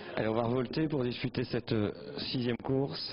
Allez, on va revolter pour disputer cette sixième course.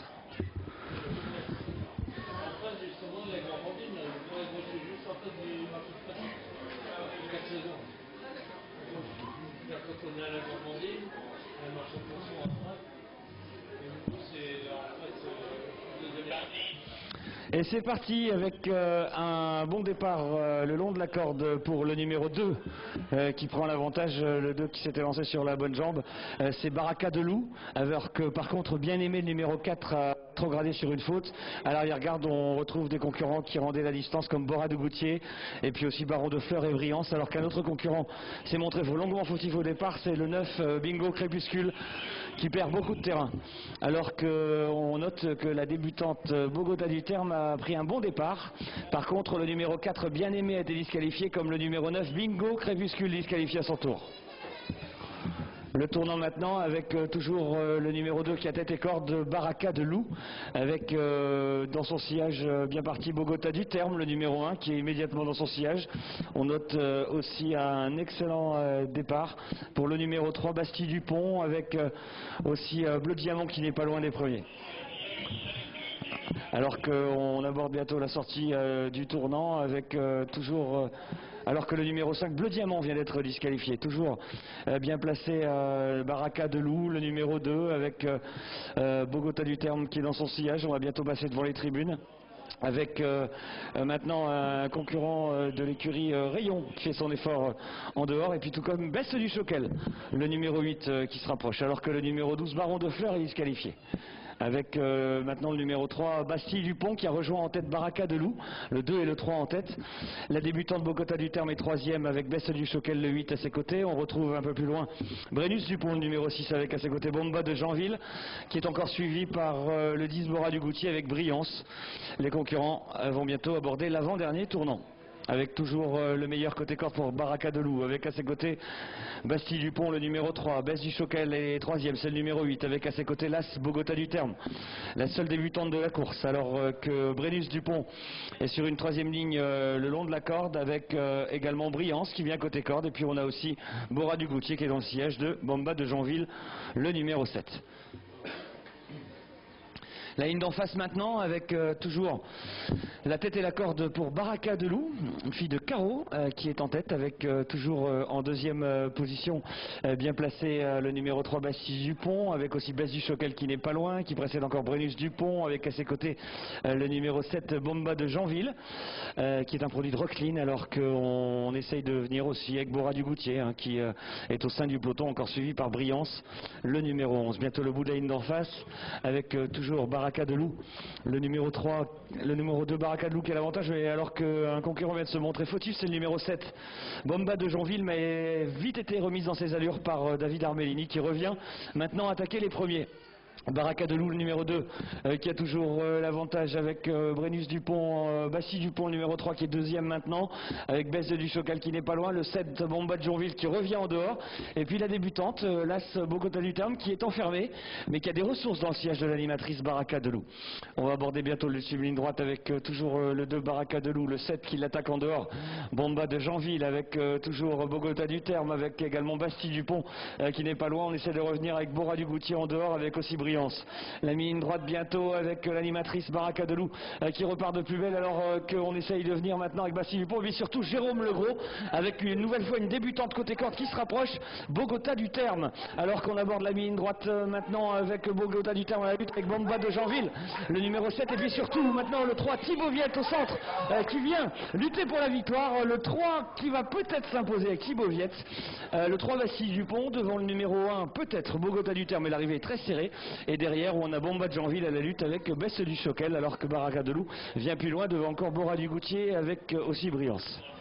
Et c'est parti avec un bon départ le long de la corde pour le numéro 2 qui prend l'avantage, le 2 qui s'était lancé sur la bonne jambe. C'est Baraka de Loup, alors que par contre bien aimé le numéro 4 a trop gradé sur une faute. À l'arrière-garde on retrouve des concurrents qui rendaient la distance comme Bora de Goutier et puis aussi Baron de Fleur et Briance, alors qu'un autre concurrent s'est montré longuement fautif au départ, c'est le 9 Bingo Crépuscule qui perd beaucoup de terrain. Alors qu'on note que la débutante Bogota du Terme a pris un bon départ. Par contre le numéro 4 bien aimé a été disqualifié, comme le numéro 9 Bingo Crépuscule disqualifié à son tour. Le tournant maintenant avec toujours le numéro 2 qui a tête et corde, Baraka de Loup, avec dans son sillage bien parti Bogota du Terme, le numéro 1 qui est immédiatement dans son sillage. On note aussi un excellent départ pour le numéro 3 Bastille Dupont, avec aussi Bleu Diamant qui n'est pas loin des premiers. Alors qu'on aborde bientôt la sortie du tournant avec toujours... alors que le numéro 5, Bleu Diamant, vient d'être disqualifié. Toujours bien placé Baraka de Loup, le numéro 2, avec Bogota du Terme qui est dans son sillage. On va bientôt passer devant les tribunes. Avec maintenant un concurrent de l'écurie Rayon qui fait son effort en dehors, et puis tout comme Besse du Choquel, le numéro 8 qui se rapproche, alors que le numéro 12 Baron de Fleur est disqualifié. Avec maintenant le numéro 3 Bastille Dupont qui a rejoint en tête Baraka de Loup, le 2 et le 3 en tête. La débutante Bogota du Terme est 3e avec Besse du Choquel, le 8 à ses côtés. On retrouve un peu plus loin Brennus Dupont, le numéro 6 avec à ses côtés Bomba de Janville, qui est encore suivi par le 10 Bora du Goutier avec Briance. Les concurrents vont bientôt aborder l'avant-dernier tournant, avec toujours le meilleur côté corde pour Baraka de Loup, avec à ses côtés Bastille Dupont, le numéro 3, Besse du Choquel est 3e, c'est le numéro 8, avec à ses côtés l'As Bogota du Terme, la seule débutante de la course, alors que Brennus Dupont est sur une 3e ligne le long de la corde, avec également Briance qui vient côté corde, et puis on a aussi Bora du Goutier qui est dans le sillage de Bomba de Janville, le numéro 7. La ligne d'en face maintenant avec toujours la tête et la corde pour Baraka de Loup, une fille de Caro qui est en tête, avec toujours en deuxième position bien placé le numéro 3 Bastille Dupont, avec aussi Besse du Choquel qui n'est pas loin, qui précède encore Brennus Dupont, avec à ses côtés le numéro 7 Bomba de Janville qui est un produit de Rocklin, alors qu'on essaye de venir aussi avec Bora du Goutier qui est au sein du peloton, encore suivi par Briance, le numéro 11. Bientôt le bout de la ligne d'en face avec toujours Baraka de Loup, le numéro 3, le numéro 2 Baraka de Loup qui a l'avantage, mais alors qu'un concurrent vient de se montrer fautif, c'est le numéro 7 Bomba de Janville, mais vite été remise dans ses allures par David Armellini qui revient maintenant attaquer les premiers. Baraka de Loup, le numéro 2, qui a toujours l'avantage avec Brennus Dupont, Bastille Dupont, le numéro 3 qui est 2e maintenant, avec Besse du Choquel qui n'est pas loin, le 7 Bomba de Janville qui revient en dehors, et puis la débutante, l'As Bogota du Terme qui est enfermée, mais qui a des ressources dans le sillage de l'animatrice Baraka de Loup. On va aborder bientôt le sublime ligne droite avec toujours le 2 Baraka de Loup, le 7 qui l'attaque en dehors, Bomba de Janville avec toujours Bogota du Terme, avec également Bastille Dupont qui n'est pas loin. On essaie de revenir avec Bora du Goutier en dehors, avec aussi Briance. La ligne droite bientôt avec l'animatrice Baraka de Loup qui repart de plus belle, alors qu'on essaye de venir maintenant avec Bastille Dupont, mais surtout Jérôme Legros avec une nouvelle fois une débutante côté corde qui se rapproche, Bogota du Terme, alors qu'on aborde la ligne droite maintenant avec Bogota du Terme à la lutte avec Bomba de Janville, le numéro 7, et puis surtout maintenant le 3 Thibaut Viette au centre qui vient lutter pour la victoire, le 3 qui va peut-être s'imposer avec Thibaut Viette, le 3 Bastille Dupont devant le numéro 1 peut-être Bogota du Terme, mais l'arrivée est très serrée. Et derrière, où on a Bomba de Janville à la lutte avec Besse du Choquel, alors que Baraka de Loup vient plus loin devant encore Bora du Goutier avec aussi Briance.